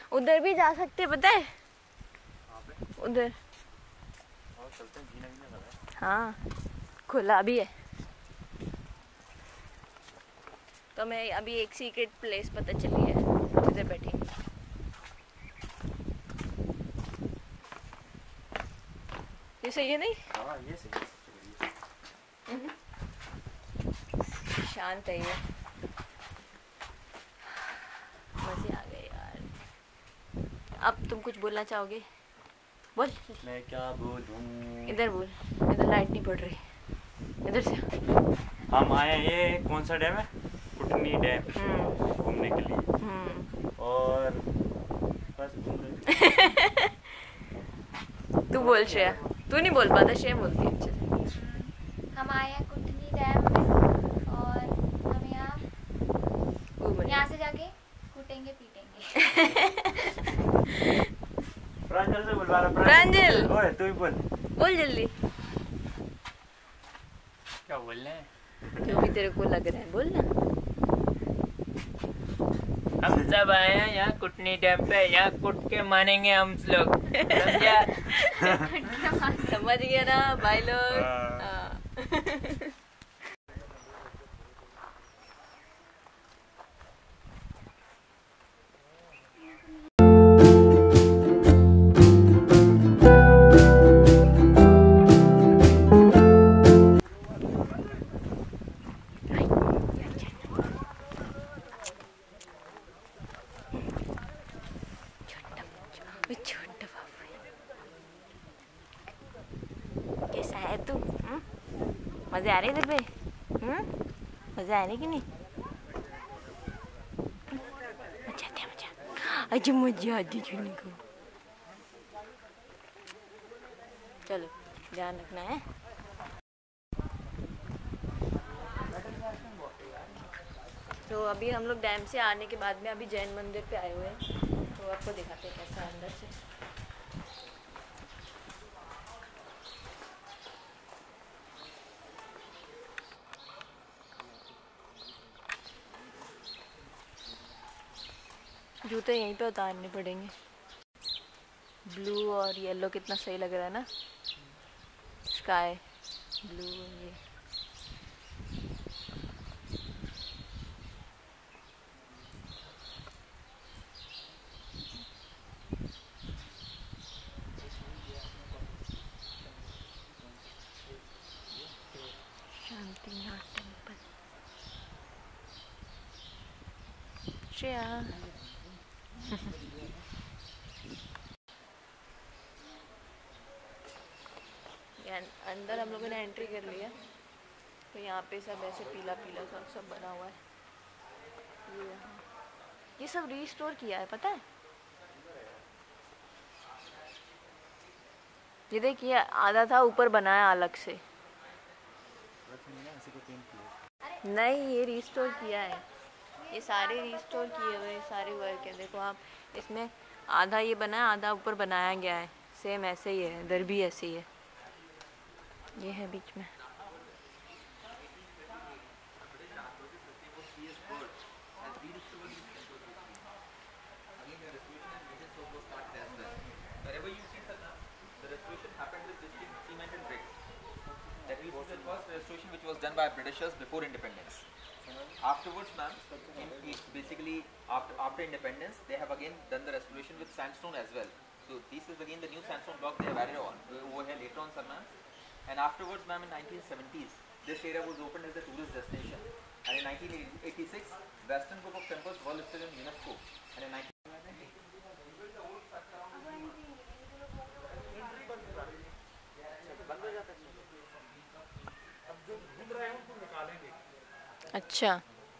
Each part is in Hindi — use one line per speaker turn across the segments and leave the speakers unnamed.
उधर भी जा सकते, पता है उधर। हाँ खुला भी है। तो मैं अभी एक सीक्रेट प्लेस पता चली है, उधर बैठेंगे। ये सही है नहीं?
हाँ ये सही है।
शांत है ये। मजे आ गए यार। अब तुम कुछ बोलना चाहोगे? बोल।
मैं क्या बोलूं?
इधर बोल, इधर लाइट नहीं पड़ रही, इधर से।
हम आए, ये कौन सा डैम है? कुटनी डैम घूमने के लिए। और बस
तू बोल श्रेया, तू नहीं बोल पाता, श्रेया बोलती है अच्छे से।
हम आए हैं कुटनी डैम में और हम यहाँ से जाके कूटेंगे पीटेंगे।
प्रांजल से बुलवा रहा।
प्रांजल
ओए तू ही बोल।
बोल जल्दी।
क्या बोलना है?
जो भी तेरे को लग रहा है बोल ना।
हम सब आए हैं यहाँ कुटनी डैम पे, यहाँ कुट के मानेंगे हम लोग, समझा?
समझ गया ना भाई लोग। छोटा बाबू कैसा है तू? मजे आ रहे इधर पे? मजे आ रहे कि नहीं? मजा आता है, मजा। अच्छा मजा आती चुनी को। चलो ध्यान रखना है। तो अभी हम लोग डैम से आने के बाद में अभी जैन मंदिर पे आए हुए हैं, तो आपको दिखाते हैं कैसा है अंदर से। जूते यहीं पे उतारने पड़ेंगे। ब्लू और येलो कितना सही लग रहा है ना, स्काई ब्लू। ये शांतिनाथ टेम्पल। श्रेया अंदर हम लोगों ने एंट्री कर लिया, तो यहाँ पे सब ऐसे पीला पीला सब बना हुआ है। ये सब रीस्टोर किया है, पता है? ये देखिए आधा था ऊपर बनाया अलग से। नहीं ये रीस्टोर किया है, ये सारे रीस्टोर किए हुए सारे वर्क है। देखो आप, इसमें आधा ये बना है, आधा ऊपर बनाया गया है। सेम ऐसे ही है, इधर भी ऐसे ही है। ये है बीच में।
Restoration which was done by Britishers before independence. Afterwards, ma'am, basically after independence, they have again done the restoration with sandstone as well. So this is again the new sandstone block they have added on over here later on, sir, ma'am. And afterwards, ma'am, in 1970s, this area was opened as a tourist destination. And in 1986, Western group of temples were listed in UNESCO. And in 19
अच्छा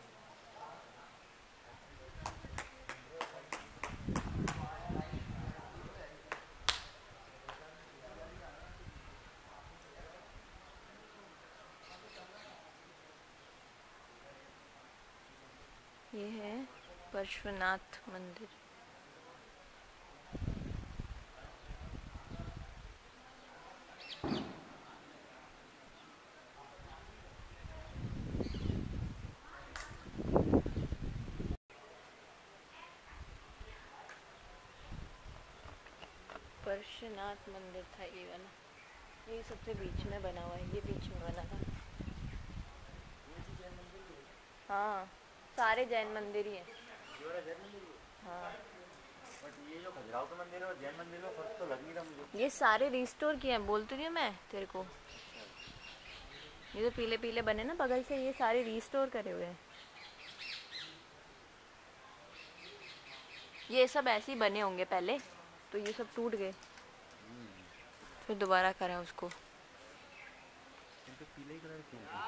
ये है पार्श्वनाथ मंदिर। पार्श्वनाथ मंदिर था ये वाला, ये सबसे बीच में बना हुआ है, ये बीच में बना था। हाँ सारे जैन मंदिर ही हैं। हाँ
ये जो खजुराहो का मंदिर है और जैन मंदिर में फर्क तो लग नहीं रहा मुझे।
ये सारे रिस्टोर किए हैं, बोल तो रही हूँ मैं तेरे को। ये जो पीले पीले बने ना बगल से, ये सारे रिस्टोर करे हुए हैं। ये सब ऐसे ही बने होंगे पहले, तो ये सब टूट गए, फिर दोबारा करा उसको।
पीले कलर क्यों?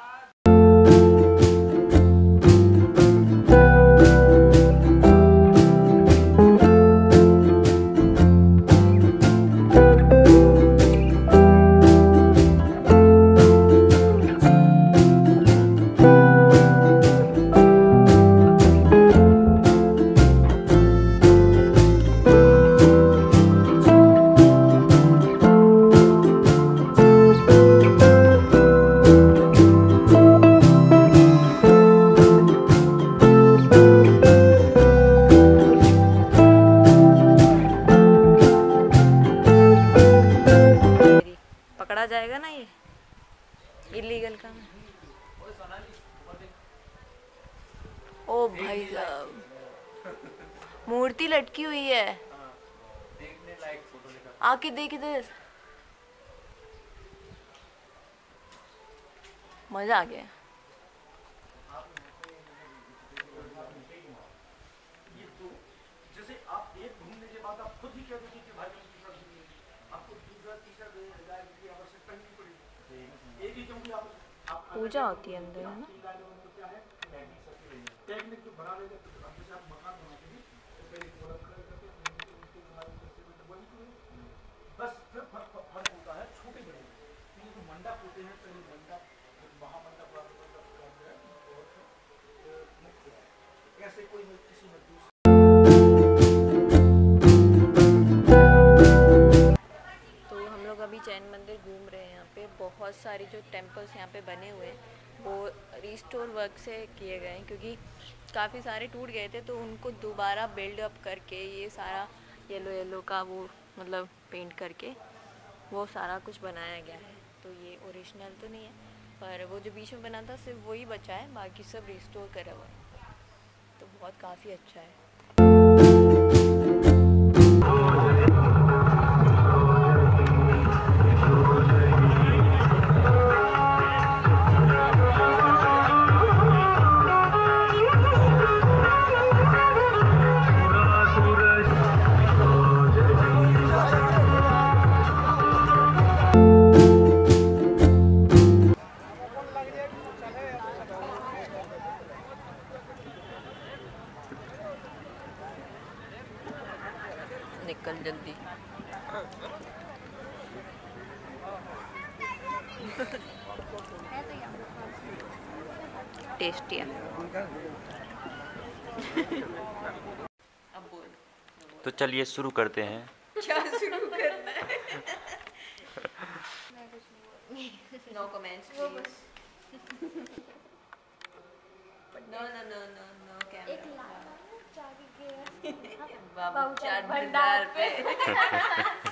पकड़ा जाएगा ना, ये इलीगल काम है। ओ भाई साहब, मूर्ति लटकी हुई है, आके देख इधर, मजा आ गया।
जैसे आप एक घूमने के बाद आप खुद ही कह दोगे कि भाई आपको दूसरा तीसरा गाय की आवश्यकता ही नहीं पड़ेगी। एक ही क्योंकि आप
पूजा होती है अंदर, है ना?
क्या है टेक्निक जो बना लेगा, जैसे आप मकान बनाते हैं तो पहले गोला खड़ा करके बस फिर फर्क होता है छोटे बड़े। ये जो मंडप होते हैं, पहले मंडप महामंडप मुख्य है, ऐसे कोई किसी में दूसरे।
अभी जैन मंदिर घूम रहे हैं। यहाँ पे बहुत सारी जो टेम्पल्स यहाँ पे बने हुए हैं वो रिस्टोर वर्क से किए गए हैं, क्योंकि काफ़ी सारे टूट गए थे, तो उनको दोबारा बिल्ड अप करके ये सारा येलो येलो का वो मतलब पेंट करके वो सारा कुछ बनाया गया है। तो ये ओरिजिनल तो नहीं है, पर वो जो बीच में बना था सिर्फ वही बचा है, बाकी सब रिस्टोर करा हुआ है। तो बहुत काफ़ी अच्छा है। निकल जल्दी। टेस्टी है। अब बोल।
तो चलिए शुरू करते हैं।
क्या शुरू करना है? No comments please. No no no no no camera.
एक लाख
बाबू चाट भंडार पे